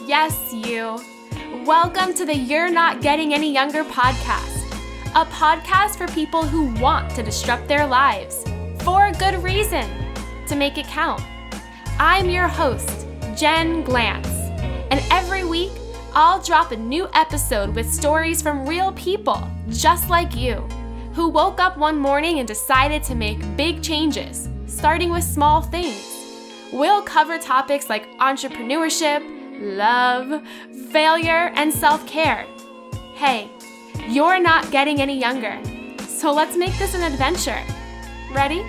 Yes, you. Welcome to the You're Not Getting Any Younger podcast, a podcast for people who want to disrupt their lives for a good reason, to make it count. I'm your host, Jen Glantz, and every week I'll drop a new episode with stories from real people just like you, who woke up one morning and decided to make big changes, starting with small things. We'll cover topics like entrepreneurship, love, failure, and self-care. Hey, you're not getting any younger, so let's make this an adventure. Ready?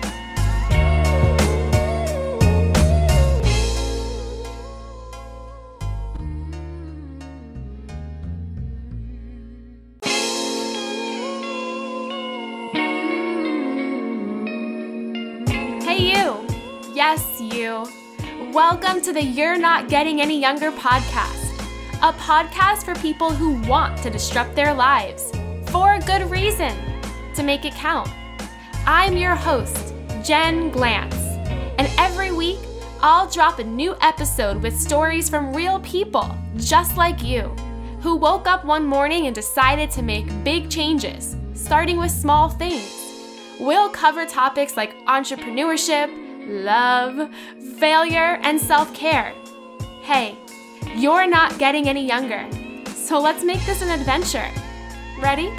Hey you. Yes, you. Welcome to the You're Not Getting Any Younger podcast, a podcast for people who want to disrupt their lives for a good reason, to make it count. I'm your host, Jen Glantz, and every week I'll drop a new episode with stories from real people just like you, who woke up one morning and decided to make big changes, starting with small things. We'll cover topics like entrepreneurship, love, failure, and self-care. Hey, you're not getting any younger, so let's make this an adventure. Ready?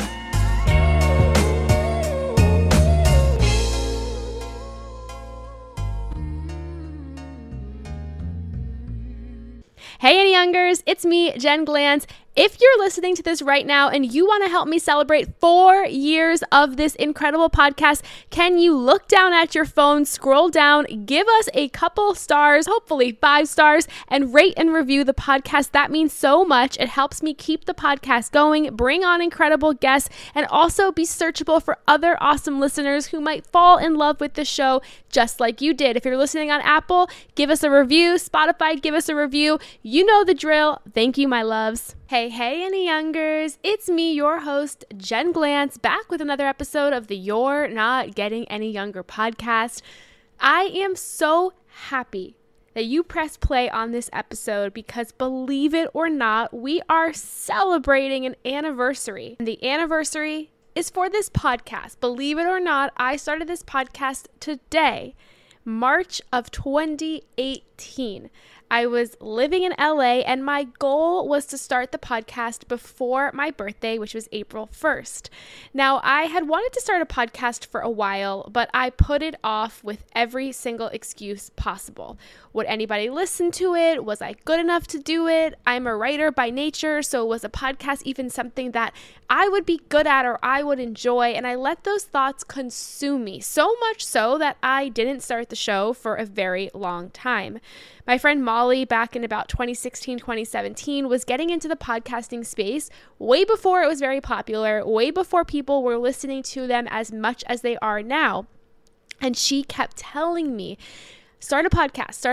Hey, any youngers, it's me, Jen Glantz. If you're listening to this right now and you want to help me celebrate 4 years of this incredible podcast, can you look down at your phone, scroll down, give us a couple stars, hopefully 5 stars, and rate and review the podcast? That means so much. It helps me keep the podcast going, bring on incredible guests, and also be searchable for other awesome listeners who might fall in love with the show just like you did. If you're listening on Apple, give us a review. Spotify, give us a review. You know the drill. Thank you, my loves. Hey, any youngers, it's me, your host, Jen Glantz, back with another episode of the You're Not Getting Any Younger podcast. I am so happy that you pressed play on this episode because, believe it or not, we are celebrating an anniversary. And the anniversary is for this podcast. Believe it or not, I started this podcast today, March of 2018. I was living in LA and my goal was to start the podcast before my birthday, which was April 1st. Now, I had wanted to start a podcast for a while, but I put it off with every single excuse possible. Would anybody listen to it? Was I good enough to do it? I'm a writer by nature, so was a podcast even something that I would be good at or I would enjoy? And I let those thoughts consume me, so much so that I didn't start the show for a very long time. My friend Molly, back in about 2016, 2017, was getting into the podcasting space way before it was very popular, way before people were listening to them as much as they are now. And she kept telling me, start a podcast.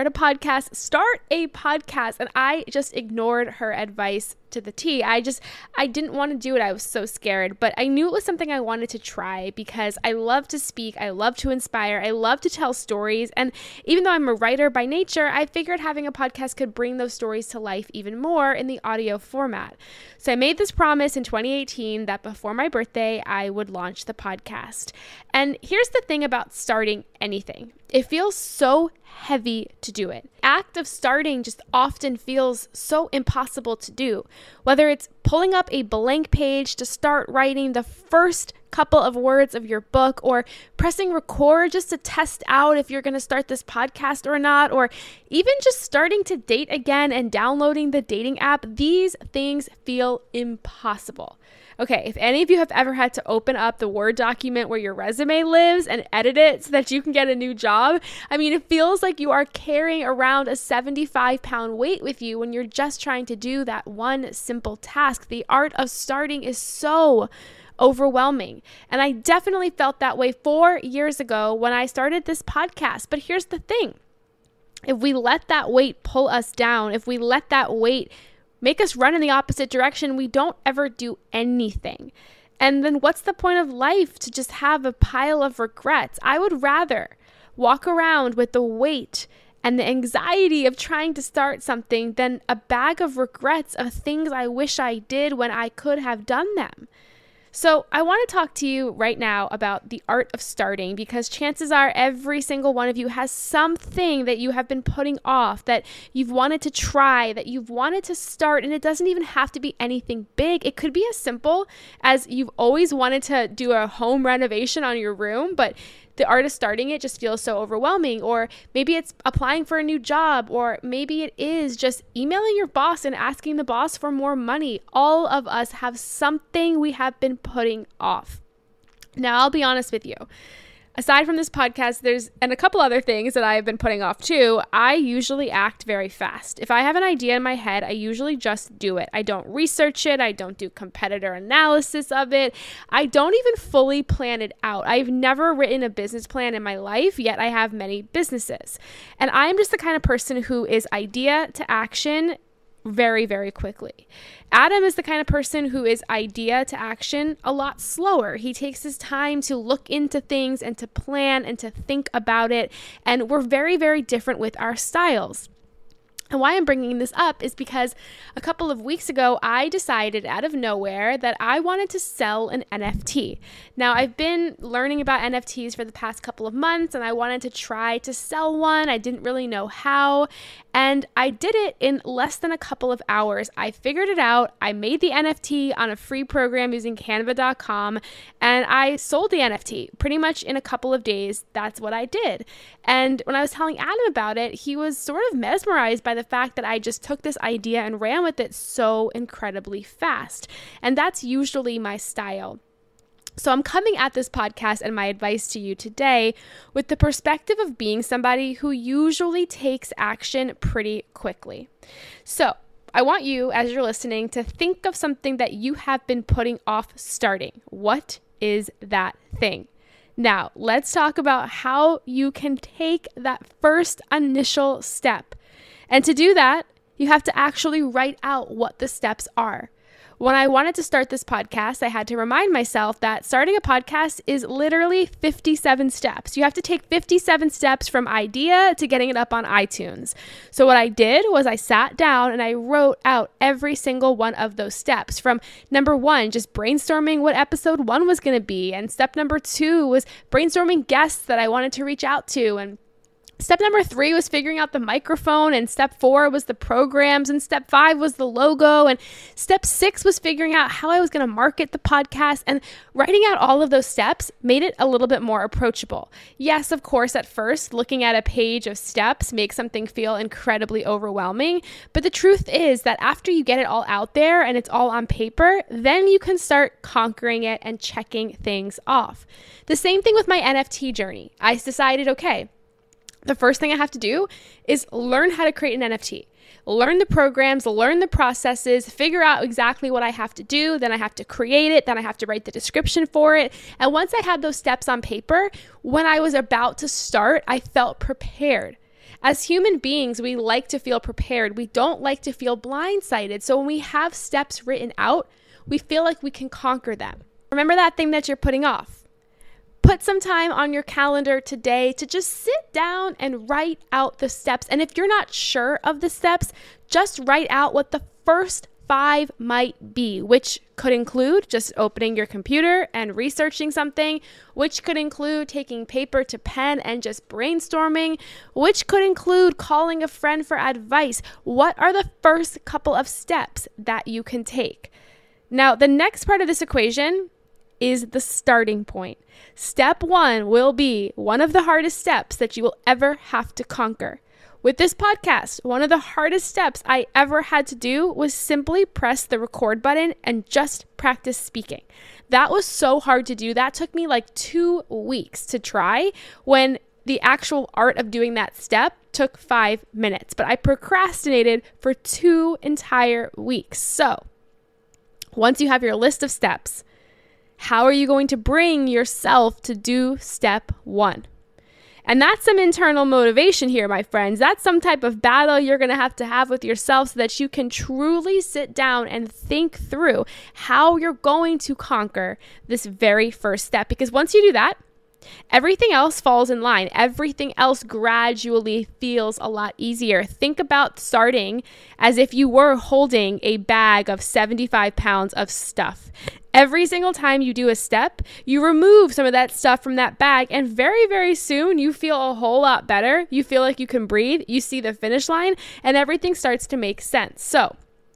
And I just ignored her advice to the T. I didn't want to do it. I was so scared, but I knew it was something I wanted to try because I love to speak. I love to inspire. I love to tell stories. And even though I'm a writer by nature, I figured having a podcast could bring those stories to life even more in the audio format. So I made this promise in 2018 that before my birthday, I would launch the podcast. And here's the thing about starting anything. It feels so heavy to do it. Act of starting just often feels so impossible to do. Whether it's pulling up a blank page to start writing the first couple of words of your book, or pressing record just to test out if you're going to start this podcast or not, or even just starting to date again and downloading the dating app, these things feel impossible. Okay, if any of you have ever had to open up the Word document where your resume lives and edit it so that you can get a new job, I mean, it feels like you are carrying around a 75-pound weight with you when you're just trying to do that one simple task. The art of starting is so overwhelming. And I definitely felt that way 4 years ago when I started this podcast. But here's the thing. If we let that weight pull us down, if we let that weight make us run in the opposite direction, we don't ever do anything. And then what's the point of life to just have a pile of regrets? I would rather walk around with the weight and the anxiety of trying to start something than a bag of regrets of things I wish I did when I could have done them. So I want to talk to you right now about the art of starting, because chances are every single one of you has something that you have been putting off, that you've wanted to try, that you've wanted to start, and it doesn't even have to be anything big. It could be as simple as you've always wanted to do a home renovation on your room, but the art of starting it just feels so overwhelming. Or maybe it's applying for a new job, or maybe it is just emailing your boss and asking the boss for more money. All of us have something we have been putting off. Now, I'll be honest with you. Aside from this podcast, and a couple other things that I've been putting off too, I usually act very fast. If I have an idea in my head, I usually just do it. I don't research it. I don't do competitor analysis of it. I don't even fully plan it out. I've never written a business plan in my life, yet I have many businesses. And I'm just the kind of person who is idea to action very, very quickly. Adam is the kind of person who is idea to action a lot slower. He takes his time to look into things and to plan and to think about it. And we're very, very different with our styles. And why I'm bringing this up is because a couple of weeks ago, I decided out of nowhere that I wanted to sell an NFT. Now, I've been learning about NFTs for the past couple of months, and I wanted to try to sell one. I didn't really know how, and I did it in less than a couple of hours. I figured it out. I made the NFT on a free program using canva.com, and I sold the NFT pretty much in a couple of days. That's what I did. And when I was telling Adam about it, he was sort of mesmerized by the fact that I just took this idea and ran with it so incredibly fast. And that's usually my style. So I'm coming at this podcast and my advice to you today with the perspective of being somebody who usually takes action pretty quickly. So I want you, as you're listening, to think of something that you have been putting off starting. What is that thing? Now, let's talk about how you can take that first initial step. And to do that, you have to actually write out what the steps are. When I wanted to start this podcast, I had to remind myself that starting a podcast is literally 57 steps. You have to take 57 steps from idea to getting it up on iTunes. So what I did was I sat down and I wrote out every single one of those steps. From number 1, just brainstorming what episode 1 was going to be. And step number 2 was brainstorming guests that I wanted to reach out to. And step number 3 was figuring out the microphone, and step 4 was the programs, and step 5 was the logo, and step 6 was figuring out how I was going to market the podcast. And writing out all of those steps made it a little bit more approachable. Yes, of course, at first, looking at a page of steps makes something feel incredibly overwhelming, but the truth is that after you get it all out there and it's all on paper, then you can start conquering it and checking things off. The same thing with my NFT journey. I decided, okay, the first thing I have to do is learn how to create an NFT. Learn the programs, learn the processes, figure out exactly what I have to do. Then I have to create it. Then I have to write the description for it. And once I had those steps on paper, when I was about to start, I felt prepared. As human beings, we like to feel prepared. We don't like to feel blindsided. So when we have steps written out, we feel like we can conquer them. Remember that thing that you're putting off. Put some time on your calendar today to just sit down and write out the steps. And if you're not sure of the steps, just write out what the first 5 might be, which could include just opening your computer and researching something, which could include taking paper to pen and just brainstorming, which could include calling a friend for advice. What are the first couple of steps that you can take? Now, the next part of this equation is the starting point. Step 1 will be one of the hardest steps that you will ever have to conquer. With this podcast, one of the hardest steps I ever had to do was simply press the record button and just practice speaking. That was so hard to do. That took me like 2 weeks to try, when the actual art of doing that step took 5 minutes. But I procrastinated for 2 entire weeks. So once you have your list of steps, how are you going to bring yourself to do step 1? And that's some internal motivation here, my friends. That's some type of battle you're going to have with yourself so that you can truly sit down and think through how you're going to conquer this very first step. Because once you do that, Everything else falls in line. Everything else gradually feels a lot easier. Think about starting as if you were holding a bag of 75 pounds of stuff. Every single time you do a step, you remove some of that stuff from that bag, and very, very soon you feel a whole lot better. You feel like you can breathe. You see the finish line, and everything starts to make sense. So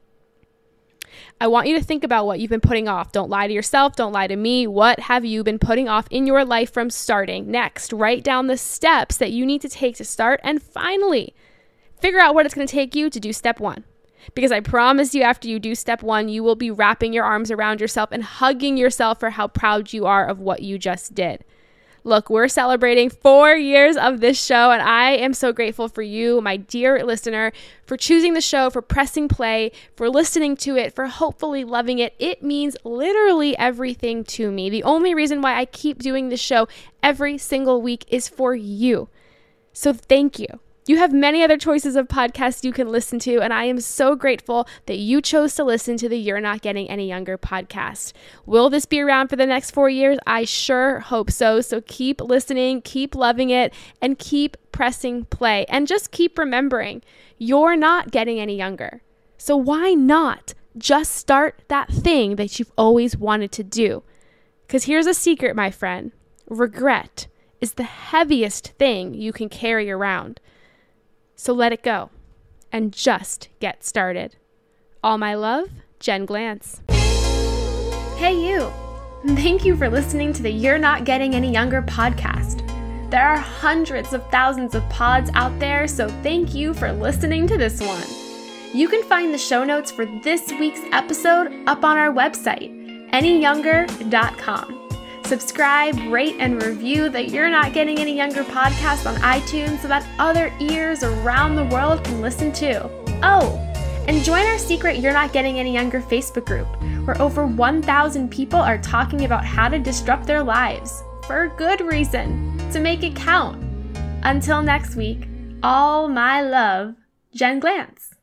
I want you to think about what you've been putting off. Don't lie to yourself. Don't lie to me. What have you been putting off in your life from starting? Next, write down the steps that you need to take to start. And finally, figure out what it's going to take you to do step 1. Because I promise you, after you do step 1, you will be wrapping your arms around yourself and hugging yourself for how proud you are of what you just did. Look, we're celebrating 4 years of this show, and I am so grateful for you, my dear listener, for choosing the show, for pressing play, for listening to it, for hopefully loving it. It means literally everything to me. The only reason why I keep doing this show every single week is for you. So thank you. You have many other choices of podcasts you can listen to, and I am so grateful that you chose to listen to the You're Not Getting Any Younger podcast. Will this be around for the next 4 years? I sure hope so. So keep listening, keep loving it, and keep pressing play. And just keep remembering, you're not getting any younger. So why not just start that thing that you've always wanted to do? Because here's a secret, my friend. Regret is the heaviest thing you can carry around. So let it go and just get started. All my love, Jen Glantz. Hey you! Thank you for listening to the You're Not Getting Any Younger podcast. There are hundreds of thousands of pods out there, so thank you for listening to this one. You can find the show notes for this week's episode up on our website, anyyounger.com. Subscribe, rate, and review the You're Not Getting Any Younger podcast on iTunes so that other ears around the world can listen too. Oh, and join our secret You're Not Getting Any Younger Facebook group, where over 1,000 people are talking about how to disrupt their lives, for good reason, to make it count. Until next week, all my love, Jen Glantz.